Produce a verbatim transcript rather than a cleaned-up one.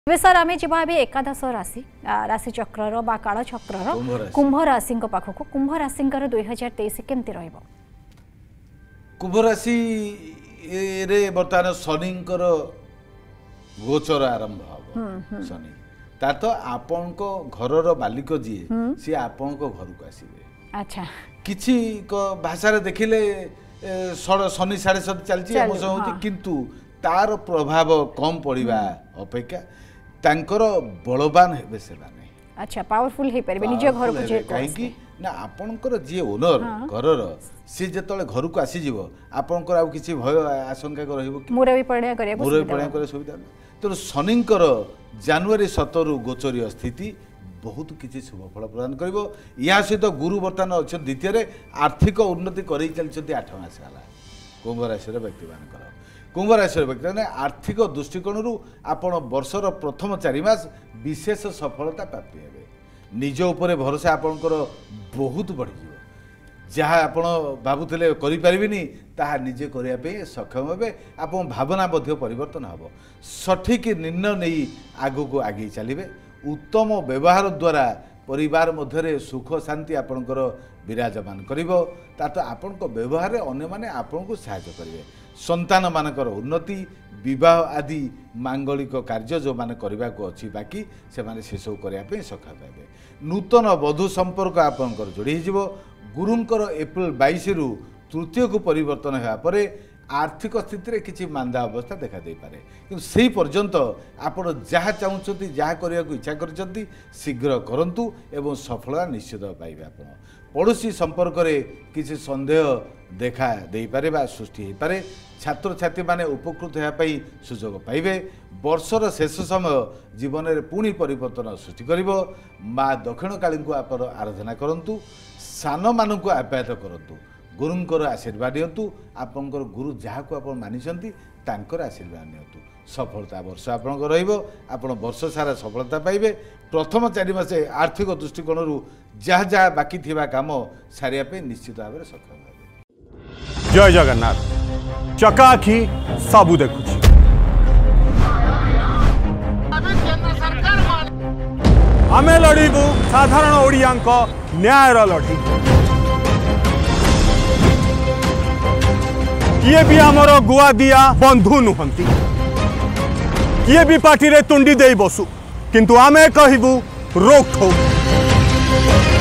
Sir आम जा एकादश राशि राशि चक्र बा काल चक्र कुंभ राशि पाखक कुंभ राशि दुई हजार तेईस केमती रहिबो? कुंभ राशि रे बर्तमान शनि गोचर आरंभ हम शनि तार तो आपण को घरर मालिक जी सी आपण को घर को आसीबे। अच्छा किछि को भाषा रे देखिले शनि साढ़े सात चलची एमोशन होती किंतु तार प्रभाव कम पड़िबा अपेक्षा तांकर बलवान हेबे से माने। अच्छा पावरफुल हे परबे निज घर को जे काहेकि ना आपनकर जे ओनर घरर सी जेतले घर को आसी जीवो आपनकर आ किछि भय आशंका को रहइबो कि मुरबी पड़िया करे मुरबी पड़िया करे सुविधा तो शनिकर जनवरी सत्रह गोचरीय स्थिति बहुत किसी शुभ फल प्रदान करिवो। या सहित गुरु बर्तमान अच्छा द्वितीय आर्थिक उन्नति कर चलती आठ मास है कुंभ राशि व्यक्ति मान कुंभ राशि व्यक्ति मैंने आर्थिक दृष्टिकोण आपण वर्षर प्रथम चारि मास विशेष सफलता प्राप्ति हे निज उपर भरोसा आपणकर बहुत बढ़ी जहाँ आप भावुले करें ताहा निजे करने सक्षम हे आप भावना परिवर्तन हम सठिक निर्णय नहीं आगू को आगे चलिए उत्तम व्यवहार द्वारा परिवार मध्य सुख शांति आपणकर विराजमान करिवो तो आपण व्यवहार अन्य माने आपण को सहायता करेंगे संतान मानकर उन्नति विवाह आदि मांगलिक कार्य जो माने करबा को अछि बाकी से माने से सब करने सक्षम हे नूतन वधु संपर्क आपणकर जोड़ी हो गुरुंकर एप्रिल बाईस रु तृतीय को परिवर्तन होगा पर आर्थिक स्थिति में किसी मांदा अवस्था देखा दे पारे किंतु से पर्यंत आपण जहाँ चाहते जहाँ करने को इच्छा कर शीघ्र करंतु एवं सफलता निश्चित पाइबे। आपण पड़ोसी संपर्क में किसी संदेह देखा दे पारे बा सृष्टि हो पारे छात्र छात्री माने उपकृत होगापी सुजोग पाइबे। वर्षर शेष समय जीवन में पुणी परिवर्तन सृष्टि करिवो। माँ दक्षिण काली को आप आराधना करंतु सान मान को आप्यायत करंतु गुरुंकर आशीर्वाद नियंतु आपनकर गुरु जहाँ को आप मानिसंती तांकर आशीर्वाद नियंतु सफलता वर्ष आपनकर रहिबो। आपण वर्ष सारा सफलता पाइबे। प्रथम चारि मास आर्थिक दृष्टिकोण जहाँ जहाँ बाकी थिबा काम सारिया पे निश्चित भाव में सक्षम हेबे। जय जगन्नाथ चकाखी सबु देखुछि आमे लड़ीबू साधारण ओडियांक न्यायर लड़ी किए भी आमर गुआ दिया बंधु नुहंती किए भी पार्टी रे तुंडी दे बसु किंतु आमे कहबू रोक ठोक।